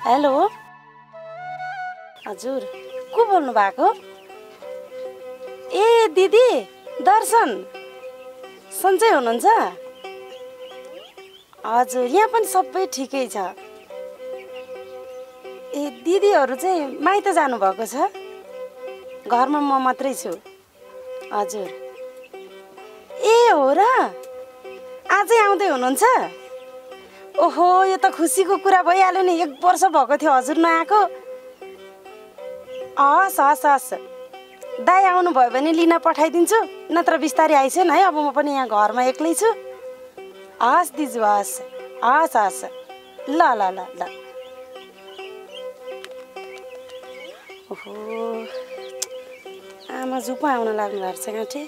Hello हजुर को बोल्नु भएको? ए दिदी दर्शन सन्चै हुनुहुन्छ? हजुर यहाँ पनि सबै ठिकै छ। ए दिदीहरू चाहिँ माइत जानुभएको छ, घरमा म मात्रै छु। हजुर ए हो र, आजै आउँदै हुनुहुन्छ? ओहो यो त खुसीको कुरा भइहाल्यो नि, 1 वर्ष भएको थियो हजुर नआएको। हस् हस् हस् दाइ आउनुभयो भने लिन पठाइदिन्छु, नत्र बिस्तारै आइसेन है, अब म पनि यहाँ घरमा एक्लै छु। हस् दिजु हस् हस् हस् ल ल ल ल। ओहो आमा जू पो आउन लाग्नु भएको छ गाँठे।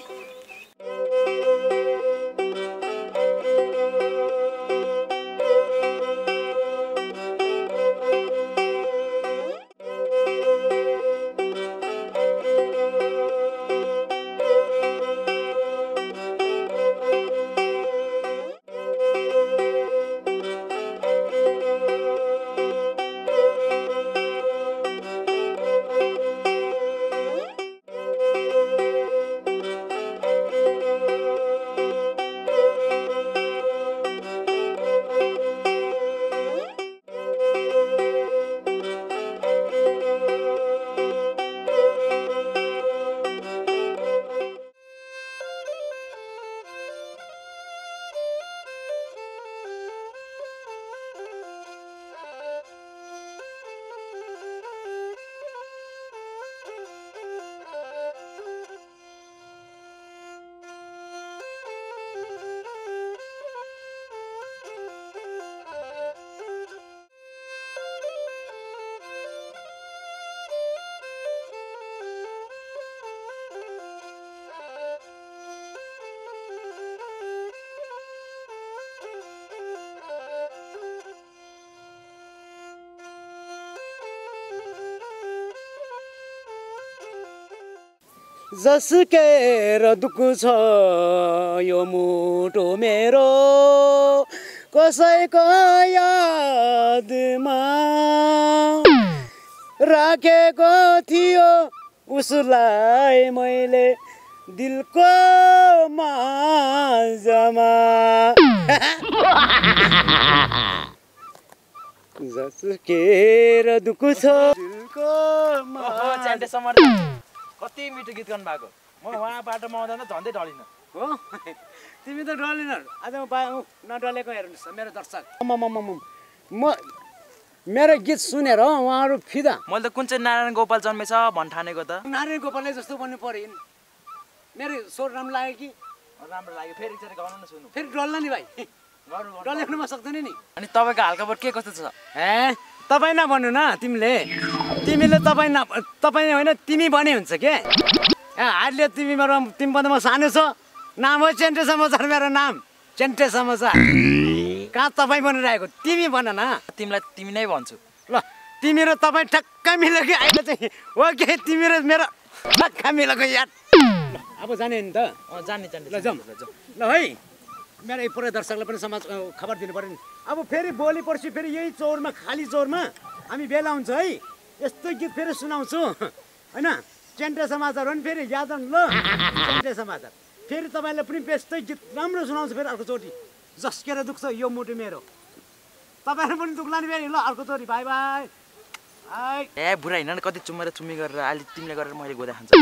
जसकेर दुःख छ यो मुटु मेरो, कसैको यादमा राखेको थियो उसलाई मैले दिलको माझमा। जसकेर दुःख छ दिलको माझमा। कति मिठो गीत गाउनु भएको। म वहाँ बाटोमा आउँदा त झन्डै ढलिन हो। तिमी त ढलिन, आज म नढलेको हेर्नुहोस् मेरो दर्शक। म मेरो गीत सुनेर उहाँहरू फिदा। मैले त कुन चाहिँ नारायण गोपाल जन्मेछ भन्ठानेको त। नारायण गोपालले जस्तो भन्नु पर्यो। मेरो स्वर राम्रो लाग्यो कि? राम्रो लाग्यो। फेरि एकचोटि गाउनु न सुन्नु। फेरि डल्ला नि भाइ, डल्लाउनुमा सक्दैन नि। अनि तपाईँको हालखबर के कस्तो छ? ए तपाईँ नभन्नु न, तिमीले तपाईँ होइन तिमी भने हुन्छ के? हातले तिमी भन्दा म सानो छ, नाम हो चेन्टे समाचार, मेरो नाम चेन्टे समाचार। कहाँ तपाईँ भनिरहेको, तिमी भन न। तिमीलाई तिमी नै भन्छु ल। तिमी र तपाईँ ठक्क मिलेको अहिले चाहिँ ओके, तिमी र मेरो ठक्क मिलेको याद। अब जाने नि त? जाने ल जाउँ ल है। मेरो पुरै दर्शकलाई पनि समाज खबर दिनु पर्यो नि। अब फेरि भोलि पर्सि फेरि यही चौरमा, खाली चौरमा हामी भेला हुन्छ है। यस्तो गीत फेरि सुनाउँछु होइन। चेन्टे समाचार हो नि, फेरि याद गर्नु ल। चेन्टे समाचार फेरि तपाईँलाई पनि यस्तै गीत राम्रो सुनाउँछु फेरि अर्कोचोटि। जस्केर दुख्छ यो मुटु मेरो, तपाईँहरू पनि दुख्ला नि फेरि। ल अर्कोचोटि बाई बाई। ए बुढा हिँड कति चुमेर चुमी गरेर अहिले तिमीले गरेर मैले गोदा खान्छ।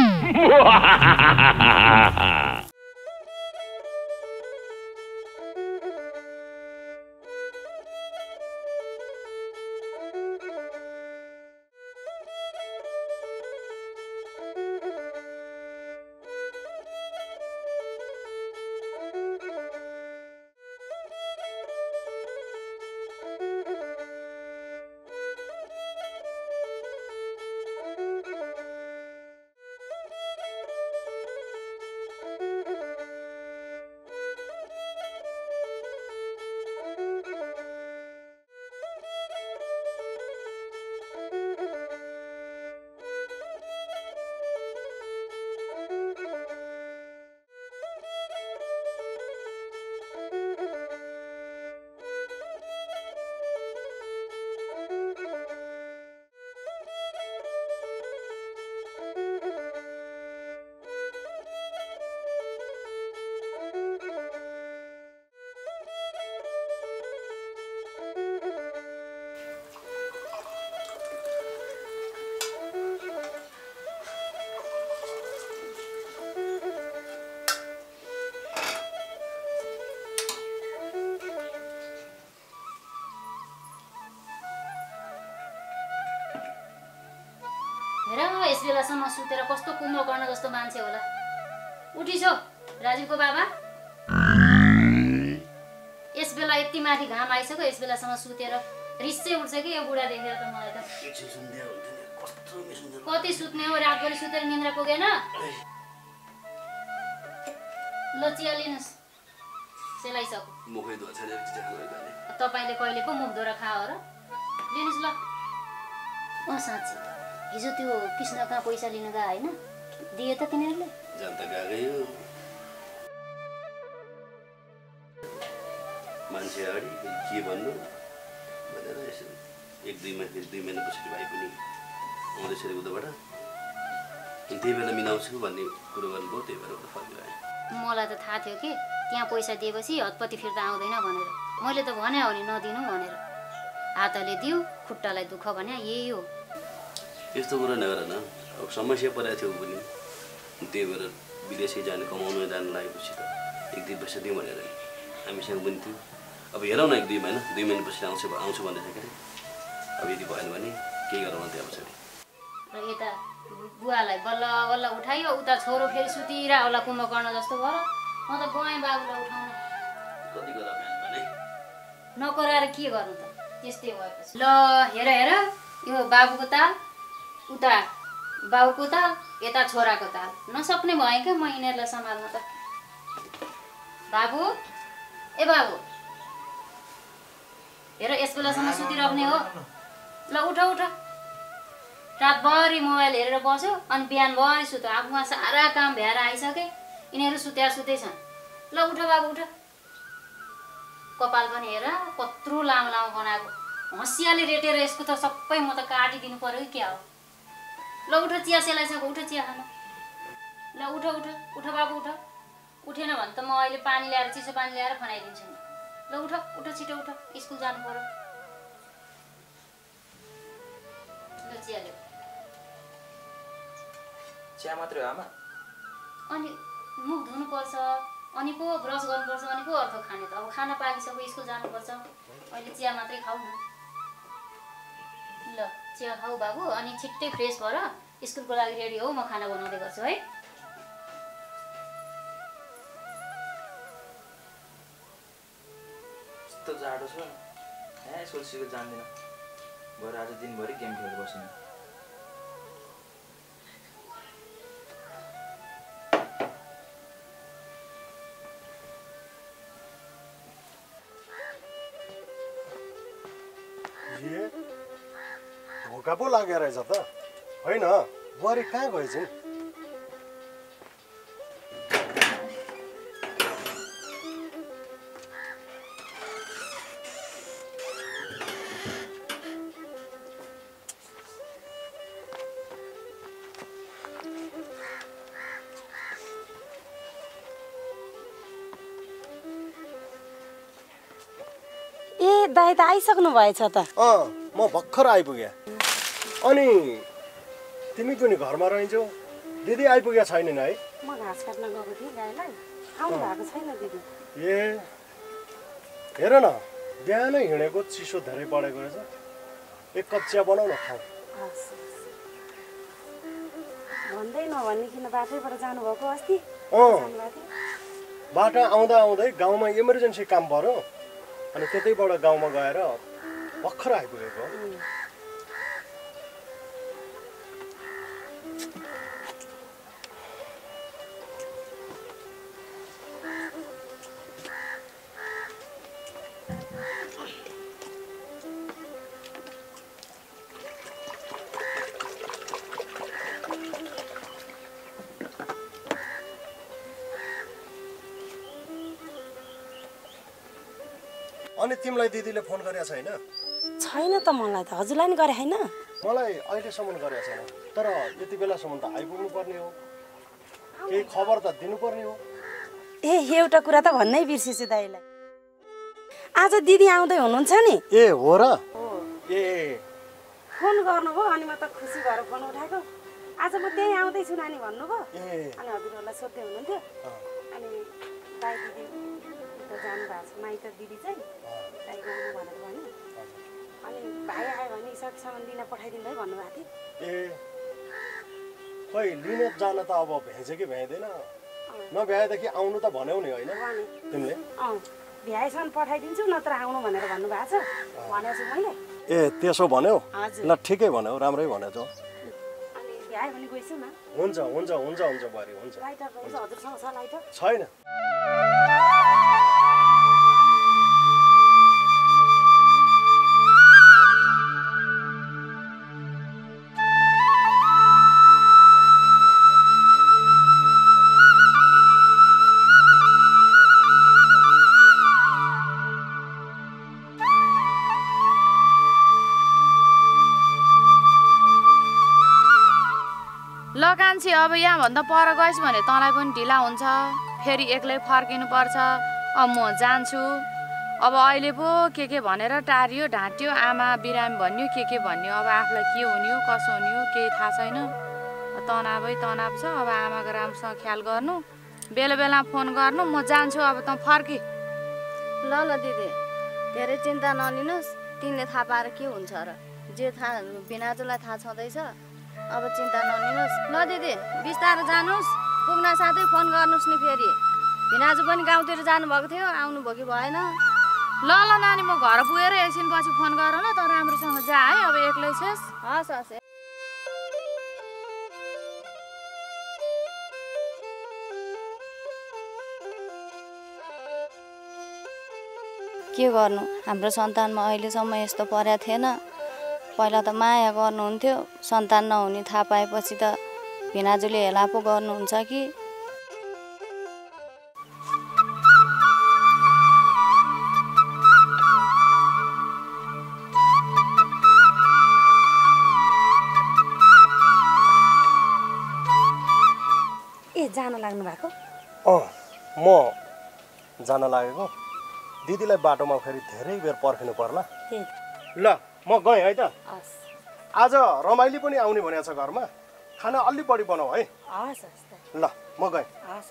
हेर यस बेलासम्म सुतेर कस्तो कुम्भकर्ण जस्तो मान्छे होला। उठिसो राजीवको बाबा। यस बेला यति माथि घाम आइसक्यो, यस बेलासम्म सुतेर रिसै उठ्छ कि यो बुढा देखेर त मलाई त। कति सुत्ने हो, रातभरि सुतेर निन्द्रा पुगेन। ल चिया लिनुहोस्, सेलाइसक्यो। तपाईँले कहिले पो मुख धोएर खायो र? लिनुहोस् ल। साँच्ची हिजो त्यो कृष्ण कहाँ पैसा लिन गयो होइन, दिए त तिनीहरूले? जान्ता गएकै हो मान्छे अगाडि के भन्नु भनेर यसो 1-2 महिना पछाडि भाइ पनि आउँदैछ अरे उताबाट, त्यही बेला मिलाउँछु भन्ने कुरो गर्नुभयो, त्यही भएर उता फर्किरहेँ। मलाई त थाहा थियो कि त्यहाँ पैसा दिएपछि हतपत्ती फिर्ता आउँदैन भनेर। मैले त भने हो नि नदिनु भनेर। हातले दियो खुट्टालाई दुःख भने यही हो। यस्तो कुरा नगर न, अब समस्या परेको थियो पनि, त्यही भएर विदेशै जाने कमाउनु जानु लागेपछि त 1-2 पैसा दिउँ भनेर हामीसँग पनि थियो। अब हेरौँ न 1-2 महिना, 2 महिना पछि आउँछु भन्दैछ के अरे। अब यदि भएन भने केही गरौँ त्यहाँ पछाडि। र यता बुवालाई बल्ल बल्ल उठायो, उता छोरो फेरि सुतिरह होला कुम्भकर्ण जस्तो भएर। म त गएँ बाबुलाई उठाउन। कति गरौँ भने नकराएर के गर्नु त, त्यस्तै भएपछि। ल हेर हेर, यो बाबुको ताल, उता बाबुको ताल, यता छोराको ताल। नसक्ने भएँ क्या म यिनीहरूलाई सम्हाल्न त। बाबु, ए बाबु हेर यस बेलासम्म सुतिराख्ने हो। ल उठ उठ। रातभरि मोबाइल हेरेर बस्यो अनि बिहानभरि सुत्यो। आफूमा सारा काम भ्याएर आइसके, यिनीहरू सुते छन्। ल उठ बाबु उठ। कपाल पनि हेर कत्रो लामो लामो बनाएको, हँसियाले रेटेर यसको त सबै म त काटिदिनु पर्यो कि क्या हो। ल उठ, चिया सेलाइसक्यो, उठ चिया खानु। ल उठ उठ उठ बाबु उठ। उठेन भने त म अहिले पानी ल्याएर, चिसो पानी ल्याएर खनाइदिन्छु नि। ल उठ उठ छिटो उठ, स्कुल जानु पर्यो। ल चिया ल्याऊ। चिया मात्रै हो आमा? अनि मुख धुनुपर्छ, अनि पो ब्रस गर्नुपर्छ, अनि पो अर्थ खाने त। अब खाना पाकिसक्यो, स्कुल जानुपर्छ, अहिले चिया मात्रै खाऊ न। ल चिया खाऊ बाबु, अनि छिट्टै फ्रेस भएर स्कुलको लागि रेडी हो। म खाना बनाउँदै गर्छु है। यस्तो जाडो छ, स्कुल जान्दिनँ। भएर आज दिनभरि गेम खेलेर बस्नु। भोका पो लागेर रहेछ त होइन? बुहारी कहाँ गएछन्? ए दाइ त आइसक्नु भएछ त। म भर्खर आइपुगेँ। अनि तिमी पनि घरमा रहन्छौ? दिदी आइपुगेका छैनन् है? म घाँस काट्न गएको थिएँ गाईलाई, आउनु भएको छैन दिदी। ए हेर न, बिहानै हिँडेको चिसो धेरै बढेको रहेछ। 1 कप चिया बनाऊ न, खाऊ। भन्दै नभनिकन बाटैबाट जानुभएको अस्ति? बाटो आउँदा आउँदै गाउँमा इमर्जेन्सी काम पर्यो, अनि त्यतैबाट गाउँमा गएर भर्खर आइपुगेको। अनि तिमीलाई दिदीले फोन गरेको छैन? छैन त, मलाई त हजुरलाई नि गरे होइन। मलाई अहिलेसम्म गरेको छैन, तर यति बेलासम्म त आइपुग्नु पर्ने हो, केही खबर त दिनुपर्ने हो। ए एउटा कुरा त भन्नै बिर्सेछु दाइलाई, आज दिदी आउँदै हुनुहुन्छ नि। ए हो र? ए फोन गर्नुभयो अनि म त खुसी भएर फोन उठाएको। आज म त्यहीँ आउँदैछु नानी भन्नुभयो, अनि हजुरहरूलाई सोध्दै हुनुहुन्थ्यो। अनि दाइ दिदी जानु भएको छ माइत, दिदी चाहिँ दाइ गाउनु भनेर भन्यो। अनि भाइ आयो भने सकेसम्म दिन पठाइदिनु है भन्नुभएको थियो। ए खै लिन जान त अब भ्याइन्छ कि भ्याइँदैन नभ्याएदेखि आउनु त भन्यौ नि होइन तिमीले भ्याएसम्म पठाइदिन्छु नत्र आउनु भनेर भन्नुभएको छ भनेको छु मैले ए त्यसो भन्यौ हजुर ल ठिकै भन्यौ राम्रै भनेछौ अनि भ्यायो भने गइसु न हुन्छ हुन्छ हुन्छ हुन्छ बरी हुन्छ लाइटर रहेछ हजुरसँग छ लाइटर छैन ल कान्छी अब यहाँभन्दा पर गइस् भने तँलाई पनि ढिला हुन्छ फेरि एक्लै फर्किनु पर्छ अब म जान्छु अब अहिले पो के भनेर टारियो ढाँट्यो आमा बिरामी भन्यो के भन्यो अब आफूलाई के हुने हो कसो हुने हो केही थाहा छैन तनावै तनाव छ अब आमाको राम्रोसँग ख्याल गर्नु बेला बेलामा फोन गर्नु म जान्छु अब त फर्की ल दिदी धेरै चिन्ता नलिनुहोस् तिमीले थाहा पाएर के हुन्छ र जे थाहा बिनाजुलाई थाहा छँदैछ अब चिन्ता नलिनुहोस् ल दिदी बिस्तारो जानुहोस् पुग्न साथै फोन गर्नुहोस् नि फेरि भिनाजु पनि गाउँतिर जानुभएको थियो आउनुभयो कि भएन ल नानी म घर पुगेर एकछिन पछि फोन गर न त राम्रोसँग जा है अब एक्लै छस् हस् हस् के गर्नु हाम्रो सन्तानमा अहिलेसम्म यस्तो परेको थिएन पहिला त माया गर्नुहुन्थ्यो सन्तान नहुने थाहा पाएपछि त भिनाजुले हेला पो गर्नुहुन्छ कि ए जान लाग्नु भएको म जान लागेको दिदीलाई बाटोमा फेरि धेरै बेर पर्खिनु पर्ला ल म गएँ है त आज रमाइली पनि आउने भनेको छ घरमा खाना अलि बढी बनाऊ है ल म गएँ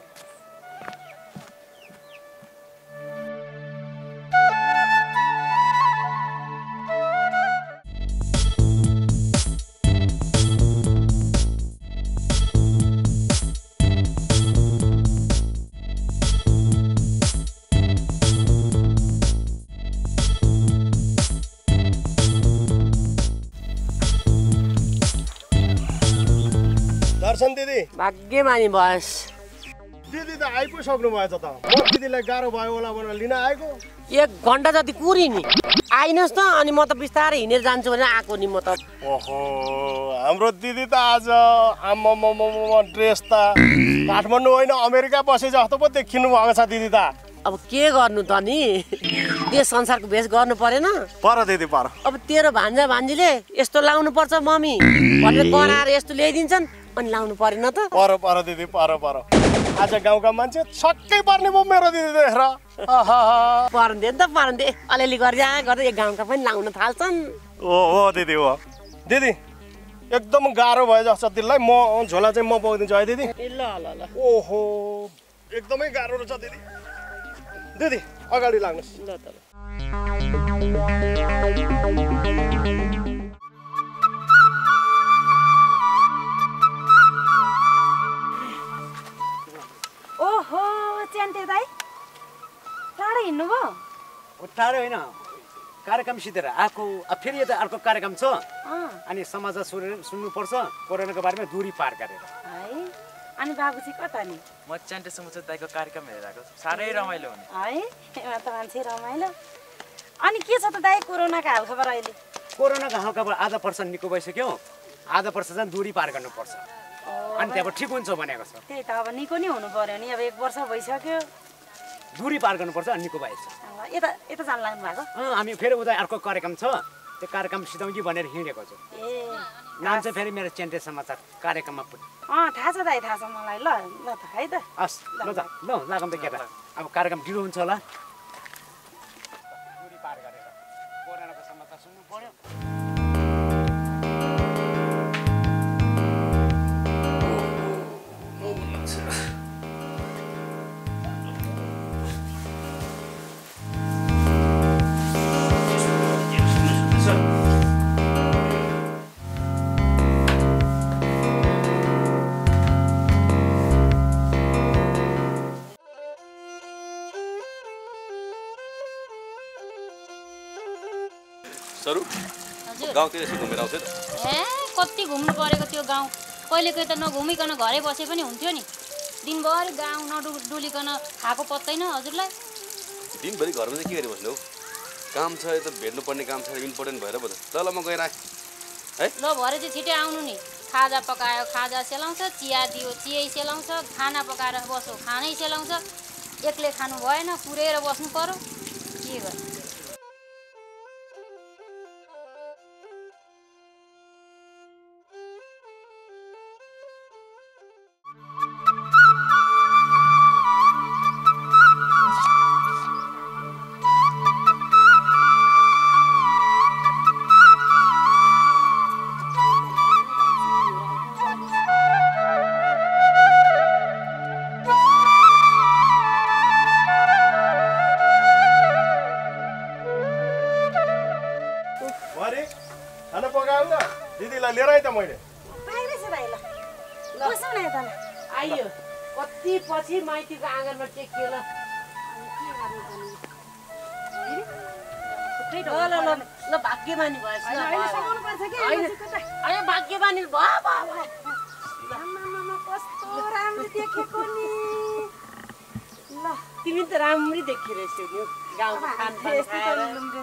दर्शन दिदी भाग्यमानी बस दिदी त आइपुग्नु भएछ त म दिदीलाई गाह्रो भयो होला भनेर लिन आएको 1 घन्टा जति कुरी नि आइनस् त अनि म त बिस्तारै हिँडेर जान्छु भनेर आएको नि म त ओहो हाम्रो दिदी त आज आम्मामामा ड्रेस त काठमाडौँ होइन अमेरिका बसे जस्तो पो देखिनु भएको छ दिदी त अब के गर्नु त नि देश संसारको भेष गर्नु परेन पर दिदी पर अब तेरो भान्जा भान्जीले यस्तो लाउनु पर्छ मम्मी भनेर कराएर यस्तो ल्याइदिन्छन् अनि लाउनु परेन त पर दिदी पर आज गाउँका मान्छे छक्कै पर्ने भयो मेरो दिदी देखेर पर्दे नि त पर्दे अलिअलि गर्दा गर्दै एक गाउँका पनि लाउन थाल्छन् हो दिदी हो दिदी एकदम गाह्रो भयो जस्तो दिदीलाई म झोला चाहिँ म बोकिदिन्छु है दिदी ल ल ल ओहो एकदमै गाह्रो रहेछ दिदी दिदी अगाडि लाग्नुहोस् ल त ओहो च्यान्ते दाइ टाढै हिँड्नु भयो टाढो होइन कार्यक्रम सिधेर आएको फेरि यता अर्को कार्यक्रम छ अनि समाचार सुन्नुपर्छ कोरोनाको बारेमा दूरी पार गरेर है अनि बाबुजी कता नि म च्यान्टे समुद्र दाइको कार्यक्रम हेरेर आएको साह्रै रमाइलो हुने है यहाँ त मान्छे रमाइलो अनि के छ त दाइ कोरोनाको हालखबर अहिले कोरोनाको हालखबर आधा पर्सेन्ट निको भइसक्यो आधा पर्सेन्ट चाहिँ दूरी पार गर्नुपर्छ अनि त्यहाँबाट ठिक हुन्छ भनेको छ त्यही त अब निको नै हुनु पर्यो नि अब 1 वर्ष भइसक्यो दूरी पार गर्नुपर्छ अनि निको भएछ यता जान लाग्नु भएको हामी फेरि उता अर्को कार्यक्रम छ त्यो कार्यक्रम सिधौँगी भनेर हिँडेको छु नाम चाहिँ फेरि मेरो च्यान्टे समाचार कार्यक्रममा पुग्यो थाहा छ दाइ थाहा छ मलाई ल त है त हस् ल त ल लागौँ त केटा अब कार्यक्रम ढिलो हुन्छ होला दूरी पार गरेर कोरोनाको समाचार सुन्नु पर्यो गाउँतिर यसो घुमेर आउँछु त। कति घुम्नु परेको त्यो गाउँ। कहिले कहिले त नघुमिकन घरै बसे पनि हुन्थ्यो नि। दिनभरि गाउँ नडुलिकन खाएको पत्तै न हजुरलाई। दिनभरि घरमा चाहिँ के गरी बस्नु हौ? काम छ यो त भेट्नुपर्ने काम छ इम्पोर्टेन्ट भएर पो त। ल म गएर आएँ है। ल भरे चाहिँ छिटै आउनु नि। खाजा पकायो खाजा सेलाउँछ, चिया दियो चियै सेलाउँछ, खाना पकाएर बस्यो खानै सेलाउँछ। एक्लै खानु भएन पुरेर बस्नु पर्यो के गर्नु। खाना पकायो त दिदीलाई लिएर आएँ त मैले। आइयो कति पछि माइतीको आँगनमा टेकियो ल। ल भाग्यमानी भएछ अरे भाग्यमानी भयो तिमी त राम्ररी देखिरहेछौ नि गाउँको खानपान खाएर।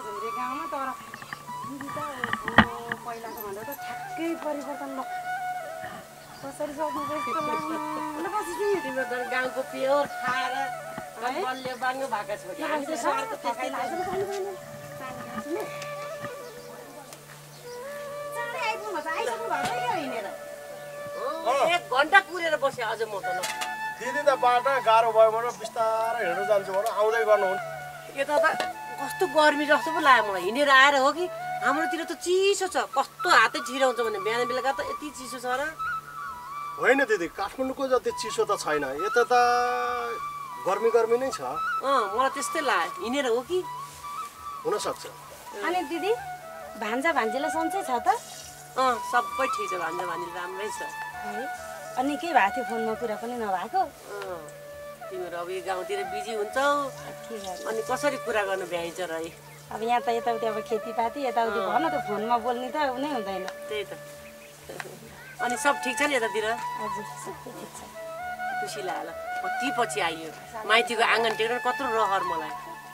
पहिलाको भन्दा त ठ्याक्कै परिवर्तन ल कसरी सक्नु तिम्रो त गाउँको प्योर खाएर बलियो बाङ्गो भएको छ। हामी त सहरको त्यस्तै लाग्छ। एक घन्टा कुरेर बस्यो अझ म त ल। दिदी त बाटो गाह्रो भयो भने बिस्तारै हिँड्नु जान्छु भने आउँदै गर्नुहुन्न। यता त कस्तो गर्मी जस्तो पो लाग्यो मलाई। हिँडेर आएर हो कि हाम्रोतिर त चिसो छ। कस्तो हातै छिराउँछ भने बिहान बेलुका त यति चिसो छ र। होइन दिदी काठमाडौँको जति चिसो त छैन यता त गर्मी नै छ। मलाई त्यस्तै लाग्यो। हिँडेर हो कि हुनसक्छ। अनि दिदी भान्जा भान्जीलाई सन्चै छ त? सबै ठिक छ। भान्जा भान्जी राम्रै छ। अनि के भएको थियो फोनमा कुरा पनि नभएको? तिमीहरू अब यो गाउँतिर बिजी हुन्छौ अनि कसरी कुरा गर्नु भ्याइन्छ र है। अब यहाँ त यताउति अब खेतीपाती यताउति भन त फोनमा बोल्ने त नै हुँदैन। त्यही त। अनि सब ठिक छ नि यतातिर? हजुर सबै ठिक छ। खुसी लाग्यो ल। कति पछि आइयो माइतीको आँगन टेक्न कत्रो रहर मलाई।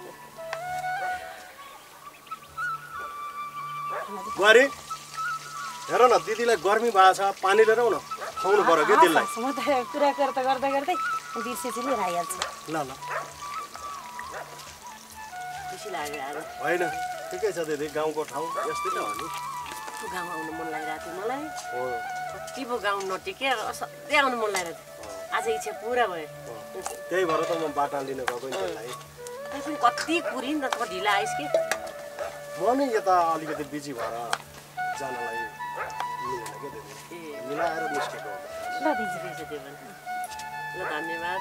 बुहारी हेर न दिदीलाई गर्मी भएको छ पानी लिएर आउन खुवाउनु पर्यो कि त्यसलाई। म त कुरा गर्दा गर्दै बिर्सेछु लिएर आइहाल्छु। ल ल खुसी लाग्यो यार। होइन ठिकै छ दिदी गाउँको ठाउँ यस्तै त हो नि। गाउँ आउनु मन लागिरहेको थियो मलाई। कति पो गाउँ नटेके सधैँ आउनु मन लागिरहेको थियो। आज इच्छा पुरा भयो। त्यही भएर त म बाटा लिन गएको नि त्यसलाई। पनि कति कुरी नि त ढिला आइस कि। म नि यता अलिकति बिजी भएर जानलाई मिलेन क्या दिदी। मिलाएर निस्केको हो। ल दिदी त्यो भने ल धन्यवाद।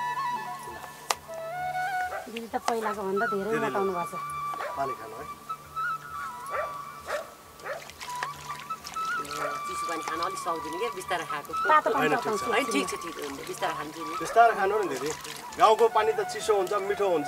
दिदी त पहिलाको भन्दा धेरै मोटाउनु भएको छ। पानी खानु है। चिसो पानी खान अलिक सक्दिनँ क्या बिस्तारै खाएको। होइन ठिक छ ठिक हुन्छ बिस्तारै खान्छु नि। बिस्तारै खानु नि दिदी। गाउँको पानी त चिसो हुन्छ मिठो हुन्छ।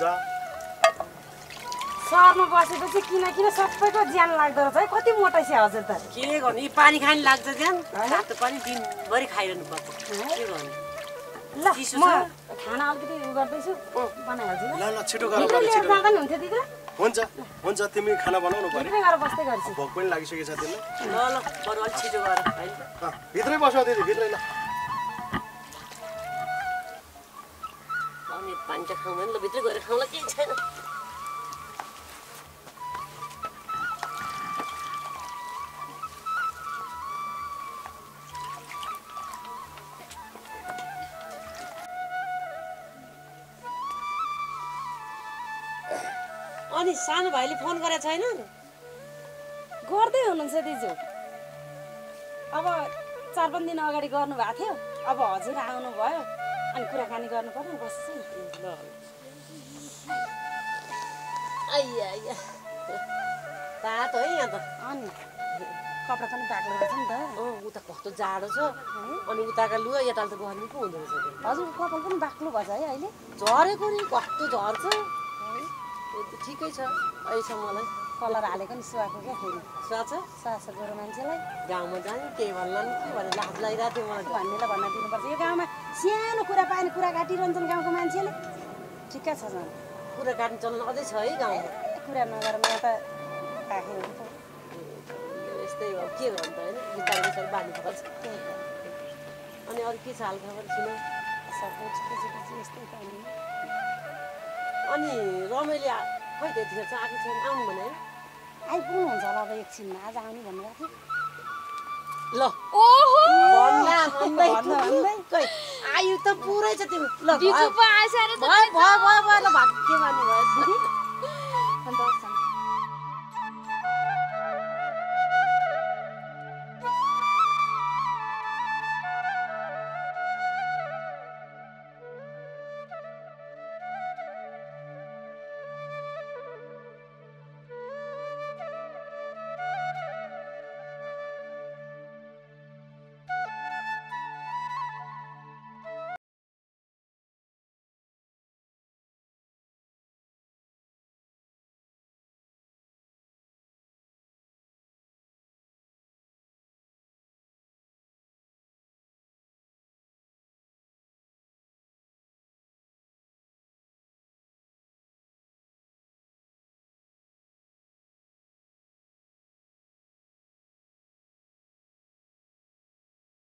सहरमा बसेपछि किन सबैको ज्यान लाग्दो रहेछ है। कति मोटाइ छ हजुर त? के गर्नु यी पानी खाने लाग्छ ज्यान। रातो पानी दिनभरि खाइरहनु पर्छ। के गर्नु ल म खाना अलिकति उ गर्दैछु बनाइहाल्छु ल। ल छिटो गर लिएर जाँदा नि हुन्थ्यो दिदीलाई। हुन्छ तिमी खाना बनाउनु पर्यो। भित्रै गएर बस्दै गर्छु। भोक पनि लागिसकेको छ तिमीलाई। ल बरु अलिक छिटो गर है। भित्रै बस्यो दिदी भित्रै ल। अनि पानी त खाउँदैन ल भित्रै गएर खाउँला केही छैन। अनि सानो भाइले फोन गरेको छैन? गर्दै हुनुहुन्छ दिजु। अब 4-5 दिन अगाडि गर्नुभएको थियो। अब हजुर आउनुभयो अनि कुराकानी गर्नु पर्यो नि बस्छु नि। ल आइया तातो है यहाँ त। अनि कपडा पनि बाक्लो रहेछ नि त। उता कस्तो जाडो छ अनि उताका लु यता त गर्मी पो हुँदो रहेछ। हजुर कपाल पनि बाक्लो भएछ है अहिले। झरेको नि कस्तो झर्छ। ठिकै छ अहिलेसम्मलाई। कलर हालेको नि सुहाएको क्या फेरि साँच्च सास गोरु मान्छेलाई गाउँमा जाने केही भन्ला नि कि भनेर लाज लागिरहेको थियो मलाई भन्नेलाई भन्न दिनुपर्छ यो गाउँमा सानो कुरा पायो भने कुरा काटिरहन्छन् गाउँको मान्छेले ठिक्क छ झन् कुरा काट्ने चलन अझै छ है गाउँमा कुरा नगरौँ यहाँ त राखे हुन्छ यस्तै हो के गर्नु त होइन बिस्तारै बिस्तारै बाँध्नुपर्छ अनि अरू के छ हालखबर सुन सबै यस्तै त अनि रमाइले खै त्यतिखेर चाहिँ आएको छैन आउनु भने आइपुग्नुहुन्छ होला अब एकछिनमा आज आउने भन्नुभएको ल ओहो भन्दा भन्दै खै आयु त पुरै छ तिम्रो ल बिजु पो आएछ अरे भयो ल भाग्यमानी भयो दिदी